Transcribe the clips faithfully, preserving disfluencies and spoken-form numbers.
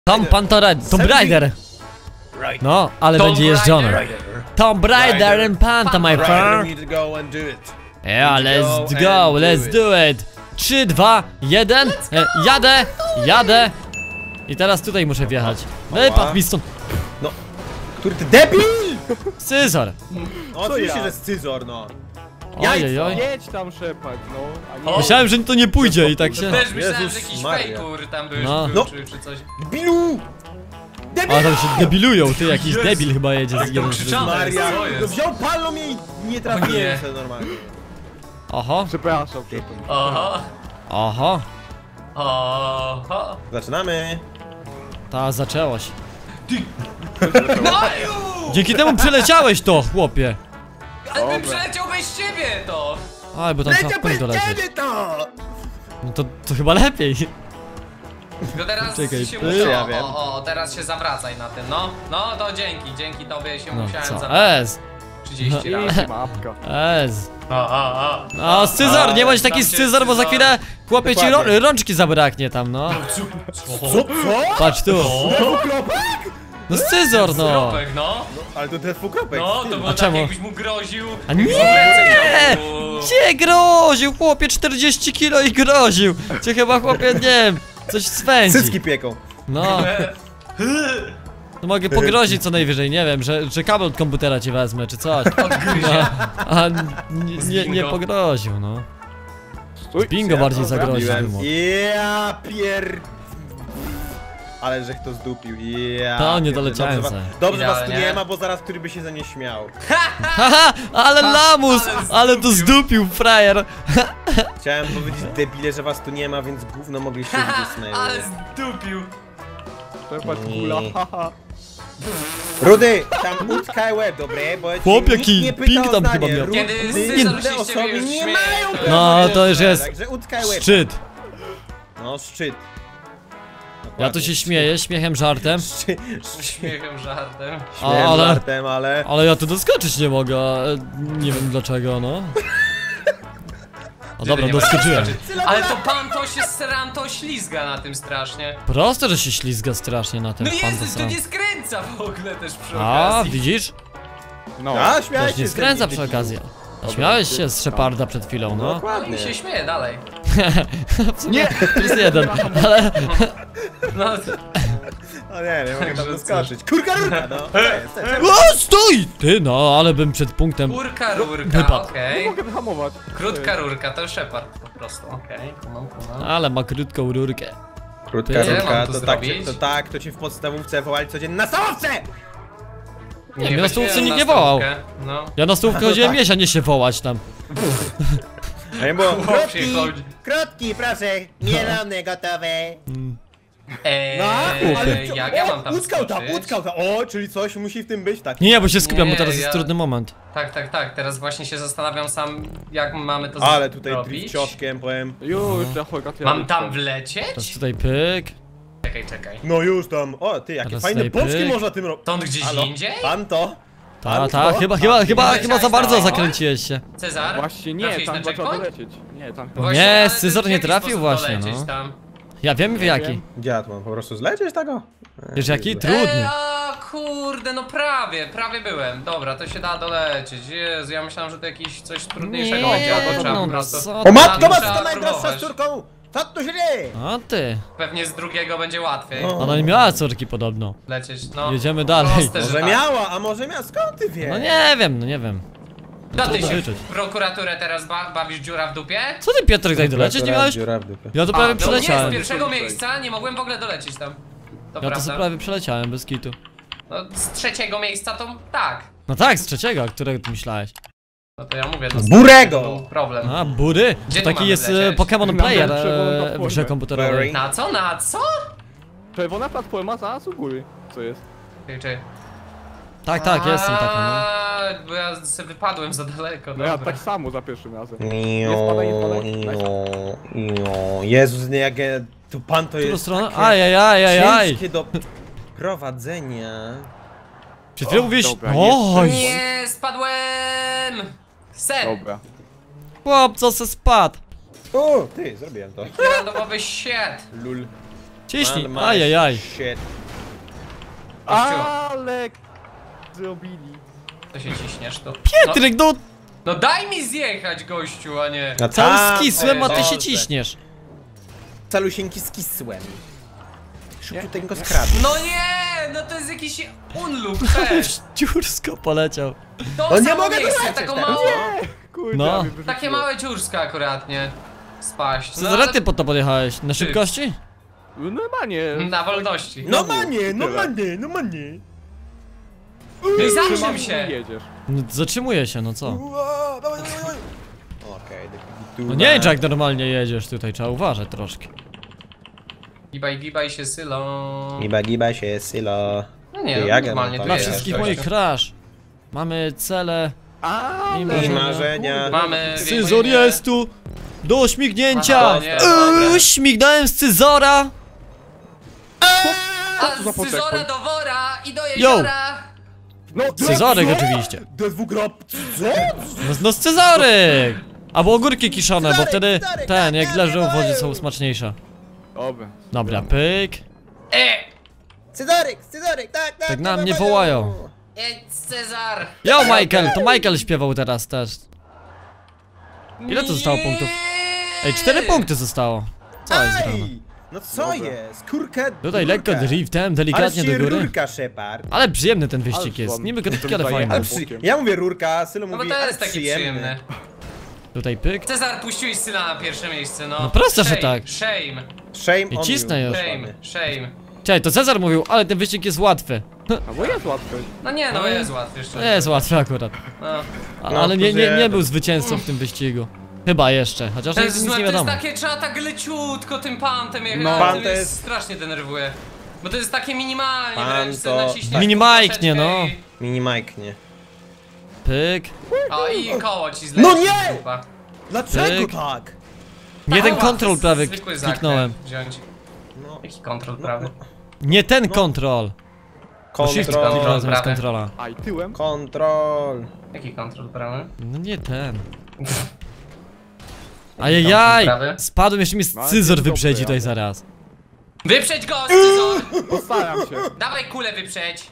Tom Pantorad, Tomb Raider. No, ale Tomb będzie jeżdżony. Raider. Tomb Raider and Panta, my friend. Yeah, let's go, let's do it. trzy, dwa, jeden. E, jadę, jadę. I teraz tutaj muszę wjechać. Wypadł mi stąd. No, który ty debil! Scyzor. Oczywiście, że scyzor, no. Ojej, oj. Jedź tam, Shepard, no. A nie... Myślałem, że to nie pójdzie i tak się... Też myślałem, Jezus że jakiś Maria. fejkur tam był, No. był No. czy, czy coś. Debilu! A tam się debilują, ty jakiś debil chyba jedzie z tam jeden z krzyczano. Maria, Co jest? no wziął palną mnie i nie O trafiłem nie. sobie normalnie. Oho, Przepraszam, przepraszam. Oho, oho. oho. Zaczynamy. Ta zaczęło się. No już! Dzięki temu przeleciałeś to, chłopie. Ale bym przeleciał bez ciebie to! Aj, bo tam trzeba w Leciał koń bez dolecieć. ciebie to! No to, to chyba lepiej. Tylko teraz Czekaj, się ty? muszę, Ja o, wiem. o, o, teraz się zawracaj na tym, no. No to dzięki, dzięki tobie się No musiałem co, zawracać ez, trzydzieści razy. Easy mapka. ez. O, o, o. No, scyzor, nie bądź taki Tam się scyzor, bo za scyzor. chwilę chłopie ci Dokładnie. rą rączki zabraknie tam, no. Co? Co? Patrz tu. Dwukropek? No scyzor, no. Kropek, no. Ale to ten dwukropek. No, to było A tak czemu? jakbyś mu groził. A jakbyś nie! mu ręce chciał. Gdzie groził, chłopie, czterdzieści kilo i groził. Cię chyba, chłopie, nie wiem, coś swędzi. Cycki pieką. No, to mogę pogrozić co najwyżej, nie wiem, że, że kabel od komputera ci wezmę, czy coś. No, a nie, nie, nie pogroził, no. Stój. Bingo bardziej zagroził. Zrobiłem. mógł. Ja pier... Ale żech to zdupił, ja To nie pier- doleciałem Dobrze, se. was, dobrze was tu Idealnie. nie ma, bo zaraz który by się za nie śmiał. Haha, ale lamus, ale ale to zdupił, frajer. Chciałem powiedzieć debile, że was tu nie ma, więc gówno mogliście Haha, widzieć Snail. ale zdupił. Shepard kula, haha. Rudy, tam utkaj łeb, dobre, bo cię Chłop, nikt jaki nie pyta ping o tam zdanie. chyba miał. Rudy, Kiedy inne Cezar się z osoby ciebie już nie śmieje, mają to- prawa No, do to już tego, jest Także utkaj łeb. szczyt. No, szczyt. Ja tu się śmieję, śmiechem, żartem. Szczyt. Śmiechem, żartem. Śmiałem ale- żartem, ale... Ale ja tu doskoczyć nie mogę, e, nie wiem dlaczego, no. O dobra, Nie ma doskoczyłem. skoczyć. Ale to pan to się sram, to ślizga na tym strasznie. Proste, że się ślizga strasznie na tym No pan Jezus, to to sam. nie skręca w ogóle też przy A, okazji. widzisz? No. A, śmiałeś Też nie się z skręca tym, przy debilu. okazji. A śmiałeś się z Sheparda przed chwilą, no. No Dokładnie. i się śmieje dalej. W sumie plus jeden, ale... No, O nie, nie mogę tam Także doskoczyć. Kurka, rurka, no. Jest, jest, jest. O, stój! Ty, no, ale bym przed punktem... kurka, rurka, Wypadł. Nie okej. mogę wyhamować. Krótka rurka, to Shepard po prostu, okej. Kumam, kumam. Ale ma krótką rurkę. Krótka Ty? Co ja rurka, mam tu to tak, zrobić? to tak, to ci w podstawówce wołali codziennie na stałowce! Nie, mnie na weźmiemy stołówce nikt na nie wołał. stołówkę, No. Ja na stołówkę chodziłem jeść, a nie się wołać tam. A nie było, Chłop się krótki, chodzi. krótki, proszę, mielone, gotowe. Eee, No, ale jak ja mam tam utkał tam, skoczyć? utkał tam, o, czyli coś musi w tym być, tak. Nie, bo się skupiam, bo Nie, teraz ja- jest trudny moment. Tak, tak, tak, teraz właśnie się zastanawiam sam, jak mamy to Ale tutaj zrobić. drifciążkiem powiem. Już, ja chłopaka. Mam tam Teraz wlecieć? tutaj pyk. Czekaj, czekaj. No już tam, o ty, jakie Teraz fajne tutaj boczki pyk. można tym robić. Stąd gdzieś Halo? indziej? Pan to? Ta, Pan ta, to? chyba, Pan chyba, to? chyba, Leciałeś chyba za bardzo daleko? zakręciłeś się. Cezar? Właśnie nie, Trafiłeś tam na chyba trzeba checkpoint? dolecieć. Nie, tam chyba... No Właśnie, Nie, ale scyzor w nie jaki trafił sposób właśnie, dolecieć no. Tam? Ja wiem w jaki. wiem. Gdzie ja tu mam po prostu zlecieć tego? Wiesz jaki? Eee, Trudny. a kurde, no prawie, prawie byłem. Dobra, to się da dolecieć. Jezu, ja myślałem, że to jakieś coś trudniejszego Nie, będzie, albo trzeba no, po prostu... co O ty? matko, Trzeba matka najdroższa próbować. z córką! Co tu się dzieje? A ty. Pewnie z drugiego będzie łatwiej O. Ona nie miała córki podobno. lecieć, no. Jedziemy dalej. Proste, że Może tak. miała, a może miała, skąd ty wiesz? No nie wiem, no nie wiem. No ty trudno się liczyć. w prokuraturę teraz ba bawisz dziura w dupie? Co ty, Piotrek, tutaj dolecieć nie miałeś? Dziura w dupie. Ja to A, prawie no nie, z przeleciałem. pierwszego miejsca nie mogłem w ogóle dolecieć tam. To Ja to prawda. sobie prawie przeleciałem, bez kitu. No z trzeciego miejsca to tak. No tak, z trzeciego, którego ty myślałeś? No to ja mówię, no z Burego! to był problem. A, bury? Gdzie To tu taki mamy jest e, wlecieć? Pokémon Na Player czerwoną e, w platformę. grze komputerowej. Bury. Na co? Na co? Czerwona platforma zaraz u góry. Co jest? Czy, czy... Tak, tak, jestem taką, no. A, bo ja sobie wypadłem za daleko, No ja dobra. tak samo za pierwszym razem. Nie spadaj, nie spadaj. spadaj. Jezus, nie, jak ja, to pan to W którą jest stronę? takie Ajajajajaj. ciężkie do prowadzenia. Przed chwilą O, mówisz, dobra, oj, Nie, spadłem! Sen! Dobra. chłop, co se spadł. O, ty, zrobiłem to. Randomowy shit! Lul. Ciśnij, Man, man, ajajaj. shit. Ale zrobili. To się ciśniesz, to... Pietryk, no! No, no daj mi zjechać, gościu, a nie... No Cały tam, skisłem, a ty ej, się Boże. ciśniesz. Calusieńki skisłem. Szybciuteńko go skradł. No nie, no to jest jakiś unluk, cześć. Dziursko poleciał. To No nie samo mogę miejsce, dolecieć taką teraz. małą... Kurde, No. prawie wyrzuciło. Takie małe dziurska akurat, nie? Spaść. Co No, za ale- rety po to podjechałeś? Na szybkości? Normalnie. Na wolności. No manie, no manie, no manie. No i zatrzym Trzymam, się. i jedziesz. No, zatrzymuje się, no co? Ua, dawaj, dawaj, dawaj. Okej, okay, No nie wiem, czy jak normalnie jedziesz tutaj, trzeba uważać troszkę. Gibaj, gibaj się sylą. Giba, giba się, sylo. No nie, Ty, no, jak normalnie ja tu mam Dla jest. wszystkich gościu. moich crash. Mamy cele. A, I I marzenia. marzenia. Mamy... Scyzor więzienie. jest tu! Do śmignięcia! Aha, nie, dobra. Eee, śmignąłem z Scyzora! A to za z Scyzora poczek? do wora i do Yo. jeziora. No, Scyzorek oczywiście. Do dwukrop. Co? No, no Scyzoryk! Albo ogórki kiszone, bo Scyzoryk, wtedy Scyzoryk, ten, tak, jak tak, leżą w wodzie tak. są smaczniejsze. Dobra. Dobra, pyk. E! Scyzoryk, scyzoryk, tak, tak. Tak na dawaj, mnie dawaj. wołają. Jedź Cezar! Yo Michael, to Michael śpiewał teraz też. Ile to zostało Nie. punktów? Ej, cztery punkty zostało. Co jest grane? Ej, no co jest? Kurka, Tutaj lekko rurka. driftem, delikatnie Ale do góry. rurka, Shepard. Ale przyjemny ten wyścig Ale jest. słon. Niby krótki, To ale mi fajny. Ale zajęło. przy... Ja mówię rurka, Sylo No bo mówi, to ale jest taki przyjemny. przyjemny. Tutaj pyk. Cezar, puściłeś syna na pierwsze miejsce, no. No proste, że Shame, tak. Shame, Shame I on cisnę you. już. shame, shame. Czekaj, to Cezar mówił, ale ten wyścig jest łatwy. A bo jest łatwo. No nie, no jest łatwy jeszcze. To jest łatwy akurat. No. A, No, ale nie, nie, nie jeden. był zwycięzcą w tym wyścigu. Chyba jeszcze, chociaż To nic, jest, nic to nie jest wiadomo. takie, trzeba tak leciutko tym pantem jechać, No. no, Pan to to jest jest- strasznie denerwuje. Bo to jest takie minimalnie, Pan wręcz to- sobie naciśniesz Mini tu Mike, troszeczkę nie no. i- Mini Mike, nie. Pyk. O i koło ci zleci. No nie! Chyba. Dlaczego Pyk. tak? Nie ten O, kontrol prawie zwykły zakręt kliknąłem. wziąć. No, Jaki kontrol prawy? Nie ten kontrol. Shift kontrol, kontrol zamiast prawy. kontrola. A i tyłem? kontrol. Jaki kontrol prawy? No nie ten. Ajajaj! prawy? Spadłem, jeszcze mi No, ale scyzor to wyprzedzi dobre, tutaj ale- zaraz. Wyprzedź go, Scyzor! Postaram się. Dawaj kulę wyprzedź!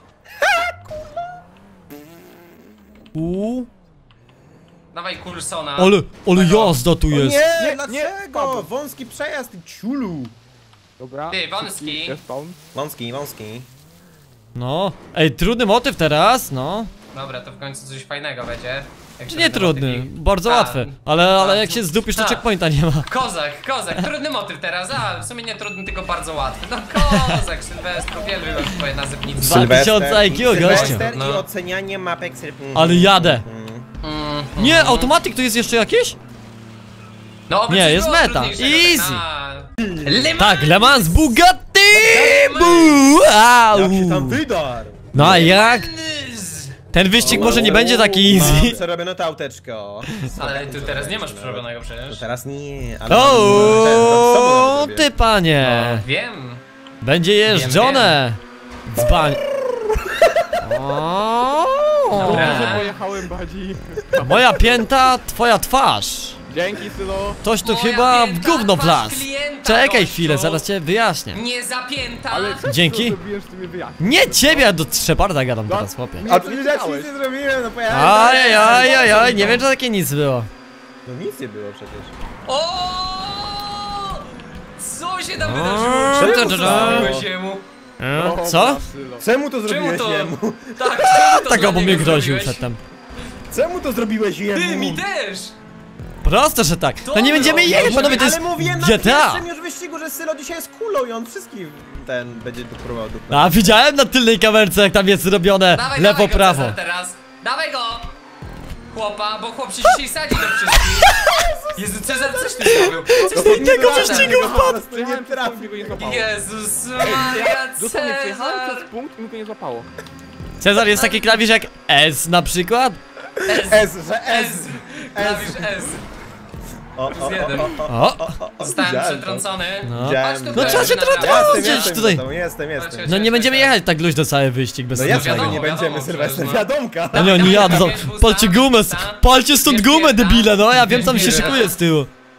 Uuu. Dawaj Coulsona. Ale, ale jazda tu O jest. nie, Nie, nie, dlaczego? padłem. Wąski przejazd, ty ciulu. Dobra. Ty, wąski. Jest spawn. Wąski, wąski. No. Ej, trudny motyw teraz, no. Dobra, to w końcu coś fajnego będzie. Jak się Nie będę trudny, motywi- bardzo A, łatwy. Ale, ale a, jak się zdupisz, to a. checkpointa nie ma. Kozak, kozak, trudny motyw teraz, a w sumie nie trudny, tylko bardzo łatwy. No kozak, Sylwestro, wielbiłem twoje nazewnictwo. Dwa tysiące I Q, gościu. Sylwester No. i ocenianie mapek. syl- mm, Ale jadę. mm. Mm, Nie, automatik tu jest jeszcze jakiś? No, oby Nie, coś jest było meta. trudniejszego, Easy. tak. Le Mans! Tak, Le Mans Bugatti! Le Buu, au. Jak się tam wydarł? No a jak? Ten wyścig może nie będzie taki Mam easy. przerobione to auteczko. Ale tu teraz nie masz przerobionego To przecież. teraz nie, ale... O, ty panie! No, wiem. Będzie jeżdżone! Dzbań. Dobra. Może pojechałem bardziej. Moja pięta, twoja twarz. Dzięki, Sylo. Ktoś tu Moja chyba w pięta, gówno twarz wlazł. klienta, Czekaj gościu. chwilę, zaraz cię wyjaśnię. Nie zapięta. Ale co Dzięki. ty zrobiłeś, że ty mnie wyjaśnisz? Nie ciebie, ja do Szeparda gadam teraz, chłopie. A tu ja ci nic nie zrobiłem, no pojechałem. Aj, aj, aj, aj, nie wiem, czy takie nic było. No nic nie było przecież. O! Co się tam O, wydarzyło? ta, Czemu ta, to ta. zrobiłeś jemu? E, Co? Czemu to Czemu zrobiłeś to? jemu? Tak, czemu to Tak, dla bo mnie niego groził zrobiłeś? przedtem. Czemu to zrobiłeś jemu? Ty, mi też! Proste, że tak. No nie Dobro. będziemy jechać, panowie, to jest Ale mówiłem na G T A. pierwszym już wyścigu, że Sylo dzisiaj jest kulą i on wszystkich ten będzie próbował dupnąć. A widziałem na tylnej kamerce, jak tam jest robione Dawaj, lewo, dawaj go, prawo. Cezar, teraz. Dawaj go! Chłopa, bo chłop się dzisiaj sadzi do wszystkich. Jezu, Cezar, coś ty zrobił? Coś ty tego zrobił? wyścigu wpadł. To nie trafi. Go nie złapało. Jezus Maria, Dosłownie przejechałem Cezar! przez punkt i mi go nie złapało. Cezar jest taki klawisz jak S na przykład? S, S, że S. S, klawisz S. O, o, o, jeden. o, o, O, Zostałem widziałem to. przetrącony. no. Widziałem Chodź tu, to. No trzeba się Dobra. trochę Jestem, gdzieś jestem, tutaj. Jestem, jestem, jestem. No nie będziemy jechać tak luźno cały wyścig bez No sensu. jasne, że wiadomo, nie wiadomo, będziemy, przecież, Sylwester, no. wiadomka. No nie, oni jadą. Bierz busta, Palcie gumę, busta. palcie stąd Bierz gumę, busta. debile, no ja wiem, tam się Bierz szykuje z tyłu.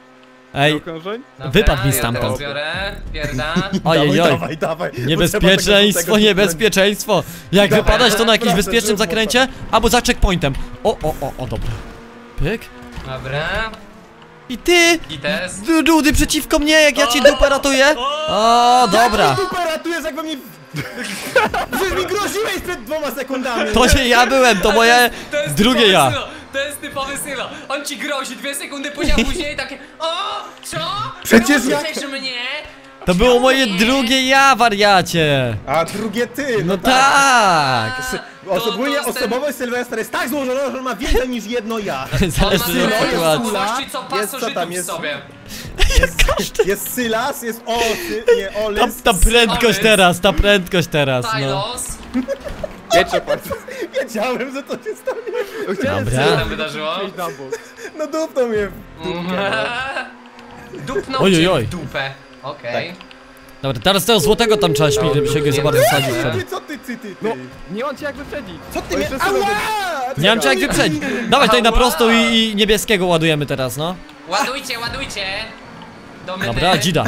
Ej, Okrążeń? Dobra, wypadł mi ja stamtąd. teraz biorę, pierda. ojej, Dawaj, oj. dawaj, dawaj. Niebezpieczeństwo, Potrzeba tego niebezpieczeństwo. Jak Dobra, wypadać, to na jakimś naprawdę, bezpiecznym żeby zakręcie, albo za checkpointem. O, o, o, o, dobra. Pyk. Dobra. I ty! I teraz. Du- Rudy przeciwko mnie, jak ja ci dupę ratuję. O, dobra. Super, ratujesz jak we mnie... Przecież mi groziłeś przed dwoma sekundami. To nie ja byłem, to moje To jest drugie typowy ja. Sylo, to jest typowy Sylo. On ci grozi, dwie sekundy później, a później takie o, co? Przecież ja- Groziłeś mnie? To było moje Nie. drugie ja, wariacie. A drugie ty, no, No tak. tak. Sy- To- Ogólnie to jest ten- osobowość Sylwestra jest tak złożona, że on ma więcej niż jedno ja. On ma Zależy tyle od sytuacji. osobowości, co Jest co pasożytów tam, w jest- sobie. Jest, jest Sylas, jest Osy, nie Ta, Olys. ta prędkość Olys. teraz, ta prędkość teraz, no. Tylos. Wiecie, patrz. Wiedziałem, że to się stanie. No chciałem Dobra. Co tam wydarzyło? przejść na bok. No dupnął mnie w dupkę. Dupnął Oj, oj, cię oj. w dupę. Okej. Dobra, teraz tego złotego tam trzeba śmieć, żeby się go za bardzo wsadzić No. wtedy. Ty, co ty, ty, ty, ty? No, nie mam cię jak wyprzedzić. Co ty Bo mnie... jeszcze Sylo będzie- Ała! Nie mam cię jak wyprzedzić. Dawaj tutaj na prostą i, i niebieskiego ładujemy teraz, no. Ładujcie, ładujcie. Do mnie. Dobra, dzida.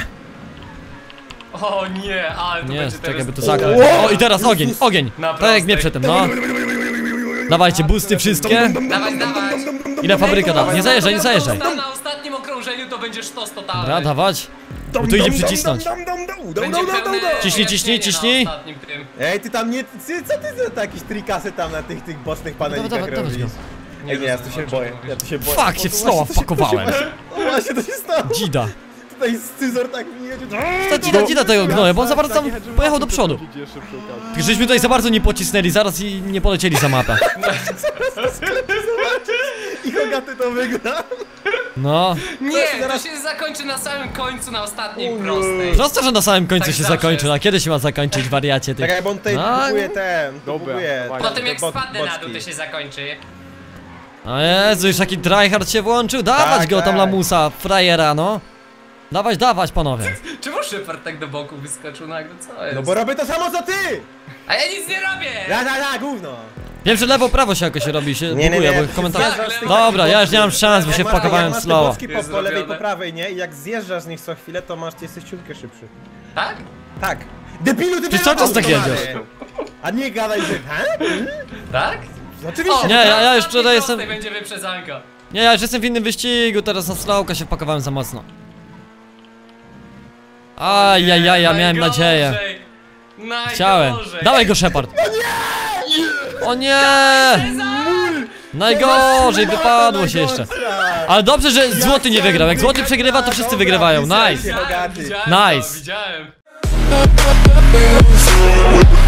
O nie, ale to Nie, będzie czekaj, by teraz... to zagrać. O, i teraz ogień, ogień. Na Tak jak mnie prostej. przedtem, no. Dawajcie, boosty wszystkie. Dawaj, dawaj. Ile fabryka da? Nie zajeżdżaj, nie zajeżdżaj. Na, na ostatnim okrążeniu to będziesz sztos totalny. Dobra, dawać. Bo tu idzie przycisnąć. Będzie pełne Ciśnij, ciśnij, wyjaśnienie ciśnij. na ostatnim tym. Ej, ty tam nie... Ty, co ty za jakieś trikasy tam na tych, tych bocznych panelikach Dawaj, dawaj, robisz? dawaj Ej, nie, ja tu się rozumiem, o boję, czym ja mówisz. tu się boję. Fuck, się w slowa wpakowałem. O, właśnie to się stało. Dzida. Tutaj scyzor tak mi jedzie. Ta dzida, dzida tego gnoja, bo on za bardzo tam pojechał do przodu. Jeszcze przy okazji. Tylko żeśmy tutaj za bardzo nie pocisnęli, zaraz i nie polecieli za mapę. I Hogaty to wygra. No. Nie, to zaraz- się zakończy na samym końcu, na ostatniej O nie. prostej. Prosto, że na samym końcu Tak się zawsze zakończy, jest. a kiedy się ma zakończyć, wariacie ty? Czekaj, bo on tutaj No, próbuje ten, Dobra, próbuje. dawaj. Potem jak bo- spadnę na dół, boczki. to się zakończy. O Jezu, już taki tryhard się włączył, dawać Tak, go tam tak. lamusa, frajera, no. Dawać, dawać, panowie. Czemu Shepard tak do boku wyskoczył nagle? Co jest? No bo robię to samo co ty! A ja nic nie robię! Ja, ja, ja, gówno! Wiem, że lewo, prawo się jakoś robi, się Nie, nie, buguje, nie, bo komentarze... zjeżdżasz z tych Dobra, ja już nie mam boczki. szans, bo Jak się masz- wpakowałem jak w masz te slowa. boczki po, Jest po lewej, po zrobione. prawej, nie? I jak zjeżdżasz z nich co chwilę, to masz, ty jesteś ciutkę szybszy. Tak? Tak. Debilu, ty Ty cały czas tak wyjechał, jedziesz. stary. A nie gadaj, że... Ha? Tak? Oczywiście. Nie, ja- ja na już ostatniej tutaj prostej jestem- będzie wyprzedzanka. Nie, ja już jestem w innym wyścigu, teraz na slowka się wpakowałem za mocno. Ajajaj, ja miałem Najgorzej. nadzieję. Najgorzej. Chciałem. Dawaj go, Shepard. O nie! Najgorzej, wypadło się jeszcze. Ale dobrze, że złoty nie wygrał. Jak złoty przegrywa, to wszyscy wygrywają. Nice. Widziałem, Bogaty. widziałem Nice. to, widziałem.